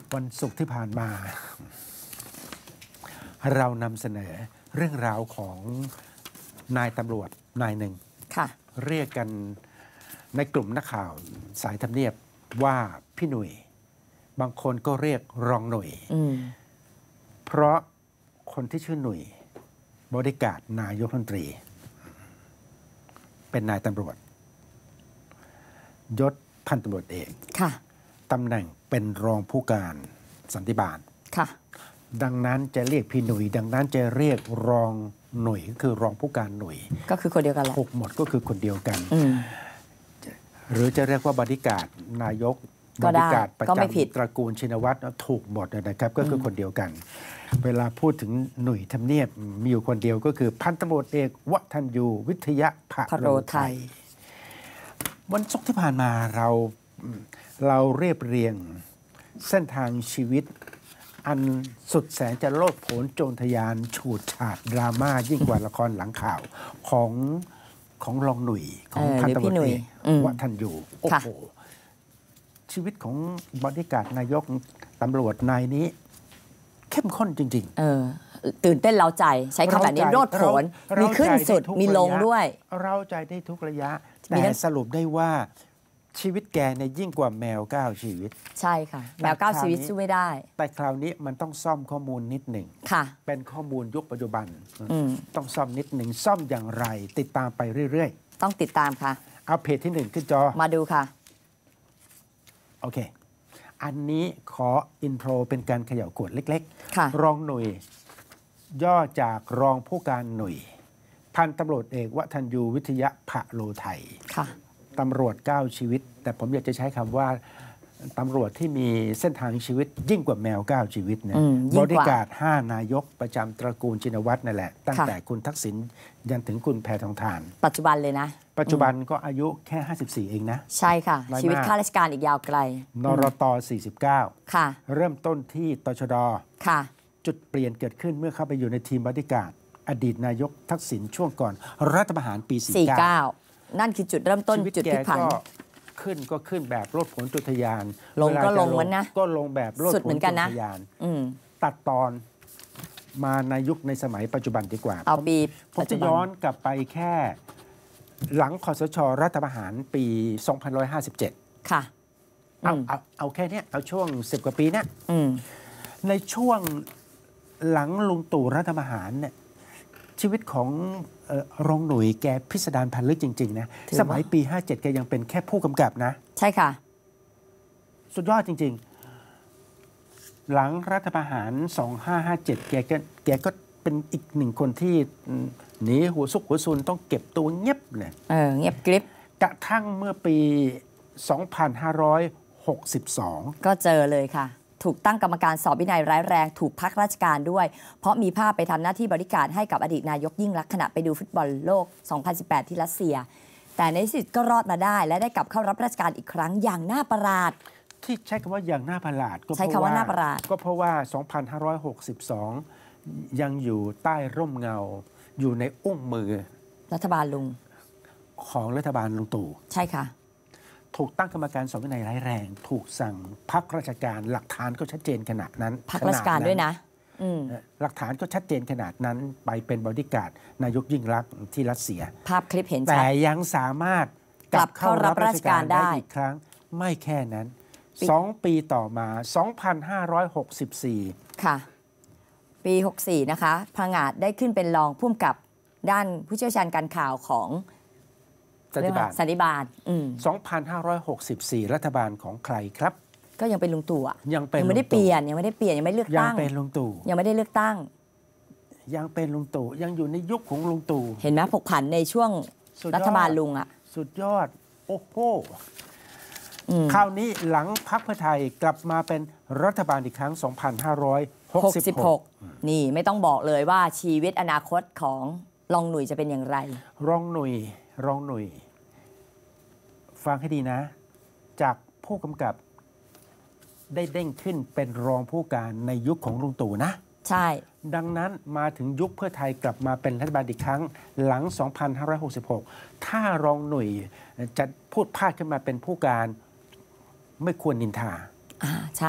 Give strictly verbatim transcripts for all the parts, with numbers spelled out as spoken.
วันศุกร์ที่ผ่านมา เรานำเสนอเรื่องราวของนายตำรวจนายหนึ่งเรียกกันในกลุ่มนักข่าวสายทำเนียบว่าพี่หนุ่ยบางคนก็เรียกรองหนุ่ยเพราะคนที่ชื่อหนุ่ยบริการนายกรัฐมนตรีเป็นนายตำรวจยศพันตำรวจเอกตำแหน่งเป็นรองผู้การสันติบาลดังนั้นจะเรียกพี่หนุ่ยดังนั้นจะเรียกรองหนุ่ยก็คือรองผู้การหนุ่ยก็คือคนเดียวกันแหละถูกหมดก็คือคนเดียวกันหรือจะเรียกว่าบริการนายกบริการประจำตระกูลชินวัตรถูกหมดนะครับก็คือคนเดียวกันเวลาพูดถึงหนุ่ยทำเนียบมีอยู่คนเดียวก็คือพันตำรวจเอกวทัญญูวิทยภโรไทยวันศุกร์ที่ผ่านมาเราเราเรียบเรียงเส้นทางชีวิตอันสุดแสนจะโลดโผนโจรทยานฉูดฉาดดราม่ายิ่งกว่าละครหลังข่าวของของรองหนุ่ยของพันตำรวจเอกวทัญญูโอ้โหชีวิตของบริการนายกตำรวจนายนี้เข้มข้นจริงๆเออตื่นเต้นเร้าใจใช้คำแบบนี้โลดโผนมีขึ้นสุดมีลงด้วยเร้าใจได้ทุกระยะแต่สรุปได้ว่าชีวิตแกเนี่ยยิ่งกว่าแมวเก้าชีวิตใช่ค่ะแมวเก้าชีวิตสู้ไม่ได้แต่คราวนี้มันต้องซ่อมข้อมูลนิดหนึ่งค่ะเป็นข้อมูลยุคปัจจุบันต้องซ่อมนิดหนึ่งซ่อมอย่างไรติดตามไปเรื่อยๆต้องติดตามค่ะเอาเพจที่หนึ่งขึ้นจอมาดูค่ะโอเคอันนี้ขออินโทรเป็นการเขย่าขวดเล็กๆรองหนุ่ยย่อจากรองผู้การหนุ่ยพันตำรวจเอกวทัญญูวิทยภโรไทยตำรวจเก้าชีวิตแต่ผมอยากจะใช้คำว่าตำรวจที่มีเส้นทางชีวิตยิ่งกว่าแมวเก้าชีวิตนะบริการห้านายกประจำตระกูลชินวัตรนั่นแหละตั้งแต่คุณทักษิณยันถึงคุณแพทองธารปัจจุบันเลยนะปัจจุบันก็อายุแค่ห้าสิบสี่เองนะใช่ค่ะชีวิตข้าราชการอีกยาวไกลนรตสี่สิบเก้าค่ะเริ่มต้นที่ตชดค่ะจุดเปลี่ยนเกิดขึ้นเมื่อเข้าไปอยู่ในทีมบริการอดีตนายกทักษิณช่วงก่อนรัฐประหารปีสี่สิบเก้านั่นคือจุดเริ่มต้นจุดพลิกผันขึ้นก็ขึ้นแบบโลดโผนจุดทะยานลงก็ลงมันนะก็ลงแบบโลดโผนจุดทะยานตัดตอนมาในยุคในสมัยปัจจุบันดีกว่าเอาปีผมจะย้อนกลับไปแค่หลังคสช.รัฐประหารปีสองพันหนึ่งร้อยห้าสิบเจ็ดค่ะเอาเอาเอาแค่นี้เอาช่วงสิบกว่าปีนี้ในช่วงหลังลุงตู่รัฐประหารเนี่ยชีวิตของรองหนุ่ยแกพิสดารพันลึกจริงๆนะสมัยปีห้าเจ็ดแกยังเป็นแค่ผู้กำกับนะใช่ค่ะสุดยอดจริงๆหลังรัฐประหารสองพันห้าร้อยห้าสิบเจ็ดแกก็แกก็เป็นอีกหนึ่งคนที่หนีหัวซุกหัวซุนต้องเก็บตัวเงียบเลยเออเงียบกริบกระทั่งเมื่อปีสองพันห้าร้อยหกสิบสองก็เจอเลยค่ะถูกตั้งกรรมการสอบวินัยร้ายแรงถูกพักราชการด้วยเพราะมีภาพไปทำหน้าที่บริการให้กับอดีตนายกยิ่งลักษณ์ขณะไปดูฟุตบอลโลกสองพันสิบแปดที่รัสเซียแต่ในที่สุดก็รอดมาได้และได้กลับเข้ารับราชการอีกครั้งอย่างน่าประหลาดที่ใช้คำว่าอย่างน่าประหลาดก็ใช้คำว่าน่าประหลาดก็เพราะว่าสองพันห้าร้อยหกสิบสองยังอยู่ใต้ร่มเงาอยู่ในอุ้งมือรัฐบาลลุงของรัฐบาลลุงตู่ใช่ค่ะถูกตั้งกรรมการสอบวินัยร้ายแรงถูกสั่งพักราชการหลักฐานก็ชัดเจนขนาดนั้นพักราชการด้วยนะหลักฐานก็ชัดเจนขนาดนั้นไปเป็นบริการนายกยิ่งลักษณ์ที่รัสเซียภาพคลิปเห็นชัดแต่ยังสามารถกลับเข้ารับราชการได้อีกครั้งไม่แค่นั้นสองปีต่อมาสองพันห้าร้อยหกสิบสี่ค่ะปีหกสิบสี่นะคะพงาดได้ขึ้นเป็นรองผู้กำกับด้านผู้เชี่ยวชาญการข่าวของสันติบาลสันติบาลสองพันห้าร้อยหกสิบสี่รัฐบาลของใครครับก็ยังเป็นลุงตู่อ่ะยังเป็นไม่ได้เปลี่ยนยังไม่ได้เปลี่ยนยังไม่เลือกตั้งยังเป็นลุงตู่ยังไม่ได้เลือกตั้งยังเป็นลุงตู่ยังอยู่ในยุคของลุงตู่เห็นไหมผกผันในช่วงรัฐบาลลุงอ่ะสุดยอดโอ้โหคราวนี้หลังพรรคเพื่อไทยกลับมาเป็นรัฐบาลอีกครั้งสองพันห้าร้อยหกสิบหกนี่ไม่ต้องบอกเลยว่าชีวิตอนาคตของรองหนุ่ยจะเป็นอย่างไรรองหนุ่ยรองหนุ่ยฟังให้ดีนะจากผู้กำกับได้เด้งขึ้นเป็นรองผู้การในยุคของลุงตู่นะใช่ดังนั้นมาถึงยุคเพื่อไทยกลับมาเป็นรัฐบาลอีกครั้งหลังสองพันห้าร้อยหกสิบหกถ้ารองหนุ่ยจะพูดพลาดขึ้นมาเป็นผู้การไม่ควรนินทาอ่าใช่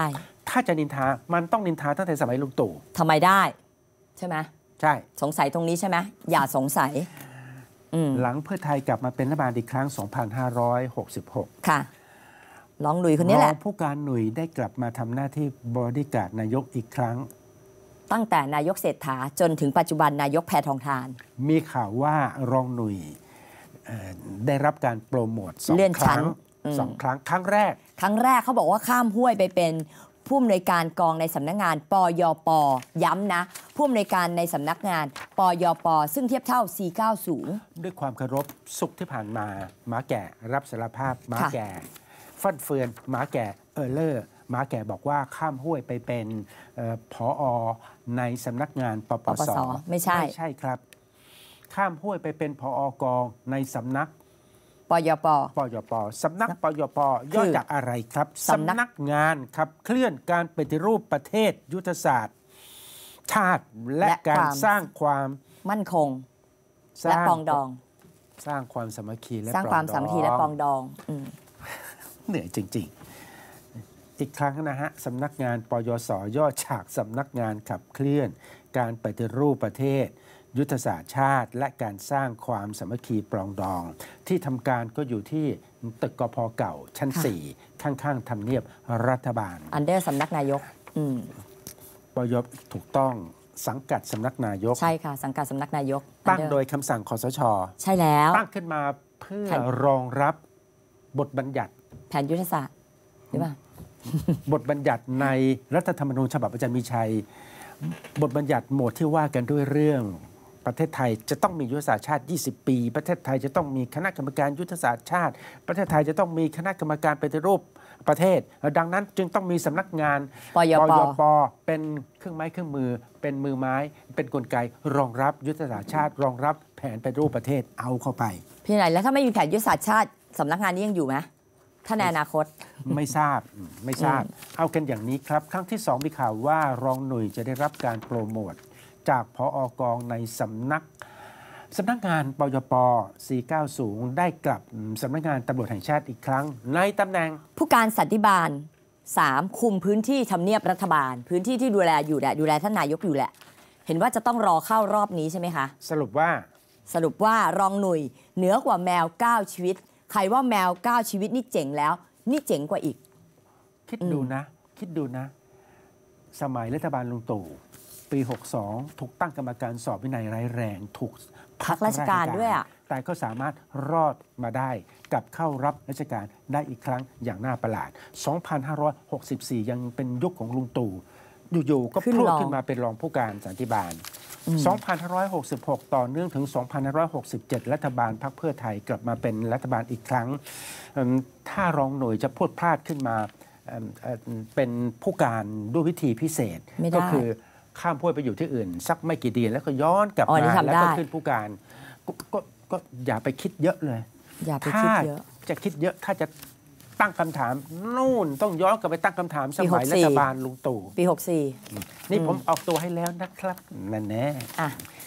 ถ้าจะนินทามันต้องนินทาตั้งแต่สมัยลุงตู่ทำไมได้ใช่ไหมใช่สงสัยตรงนี้ใช่ไหมอย่าสงสัยหลังเพื่อไทยกลับมาเป็นรัฐบาลอีกครั้ง สองพันห้าร้อยหกสิบหกค่ะรองหนุ่ยคนนี้แหละรองผู้การหนุ่ยได้กลับมาทำหน้าที่บอดี้การ์ดนายกอีกครั้งตั้งแต่นายกเศรษฐาจนถึงปัจจุบันนายกแพทองธารมีข่าวว่ารองหนุ่ยได้รับการโปรโมทสองครั้งสองครั้งครั้งแรกครั้งแรกเขาบอกว่าข้ามห้วยไปเป็นผู้อำนวยการกองในสำนักงานปยปย้ำนะผู้อำนวยการในสำนักงานปยปซึ่งเทียบเท่าสี่เก้าศูนย์ด้วยความเคารพสุขที่ผ่านมาหมาแก่รับสารภาพหมาแก่ฟัดเฟือนหมาแก่เออเลอร์หมาแก่บอกว่าข้ามห้วยไปเป็นผอในสำนักงานปปสไม่ใช่ไม่ใช่ครับข้ามห้วยไปเป็นผอกองในสำนักปยปปยปสำนักปยปย่อจากอะไรครับสำนักงานครับเคลื่อนการปฏิรูปประเทศยุทธศาสตร์ชาติและการสร้างความมั่นคงและปองดองสร้างความสามัคคีและสร้างความสามัคคีและปองดองเหนื่อยจริงๆอีกครั้งนะฮะสำนักงานปยสย่อจากสำนักงานขับเคลื่อนการปฏิรูปประเทศยุทธศาสตร์ชาติและการสร้างความสามัคคีปรองดองที่ทำการก็อยู่ที่ตึกกพ.เก่าชั้นสี่ข้างๆทำเนียบรัฐบาลอันเดอร์สำนักนายกปยถูกต้องสังกัดสำนักนายกใช่ค่ะสังกัดสำนักนายกตั้งโดยคำสั่งคสช. ใช่แล้วตั้งขึ้นมาเพื่อรองรับบทบัญญัติแผนยุทธศาสตร์หรือเปล่าบทบัญญัติในรัฐธรรมนูญฉบับอาจารย์มีชัยบทบัญญัติหมวดที่ว่ากันด้วยเรื่องประเทศไทยจะต้องมียุทธศาสตร์ชาติยี่สิบปีประเทศไทยจะต้องมีคณะกรรมการยุทธศาสตร์ชาติประเทศไทยจะต้องมีคณะกรรมการปฏิรูปประเทศดังนั้นจึงต้องมีสำนักงานปยปเป็นเครื่องไม้เครื่องมือเป็นมือไม้เป็นกลไกรองรับยุทธศาสตร์ชาติรองรับแผนปฏิรูปประเทศเอาเข้าไปพี่ไหนแล้วถ้าไม่มีแผนยุทธศาสตร์ชาติสำนักงานนี้ยังอยู่ไหมถ้าในอนาคตไม่ทราบไม่ทราบเอากันอย่างนี้ครับครั้งที่สองมีข่าวว่ารองหนุ่ยจะได้รับการโปรโมทจากผอกองในสำนักสำนักงานปยปสี่เก้าศูนย์ได้กลับสำนักงานตำรวจแห่งชาติอีกครั้งในตำแหน่งผู้การสันติบาลสามคุมพื้นที่ทำเนียบรัฐบาลพื้นที่ที่ดูแลอยู่แหละดูแลท่านนายกอยู่แหละเห็นว่าจะต้องรอเข้ารอบนี้ใช่ไหมคะสรุปว่าสรุปว่ารองหนุ่ยเหนือกว่าแมวเก้าชีวิตใครว่าแมวเก้าชีวิตนี่เจ๋งแล้วนี่เจ๋งกว่าอีกคิดดูนะคิดดูนะสมัยรัฐบาลลุงตู่ปีหกสองถูกตั้งกรรมการสอบวินัยร้ายแรงถูกพักราชการด้วยอ่ะแต่ก็สามารถรอดมาได้กลับเข้ารับราชการได้อีกครั้งอย่างน่าประหลาด สองพันห้าร้อยหกสิบสี่ ยังเป็นยุคของลุงตู่อยู่ๆก็พรวดขึ้นมาเป็นรองผู้การสันติบาล สองพันห้าร้อยหกสิบหก ต่อเนื่องถึง สองพันห้าร้อยหกสิบเจ็ด รัฐบาลพรรคเพื่อไทยกลับมาเป็นรัฐบาลอีกครั้งถ้ารองหน่วยจะพูดพลาดขึ้นมาเป็นผู้การด้วยวิธีพิเศษก็คือข้ามพ้วยไปอยู่ที่อื่นสักไม่กี่เดือนแล้วก็ย้อนกลับมาแล้วก็ขึ้นผู้การก็ก็อย่าไปคิดเยอะเลยอย่าไปคิดเยอะจะคิดเยอะถ้าจะตั้งคำถามนู่นต้องย้อนกลับไปตั้งคำถามสมัยรัฐบาลลุงตู่ปีหกสี่นี่ผมออกตัวให้แล้วนะครับนั่นแน่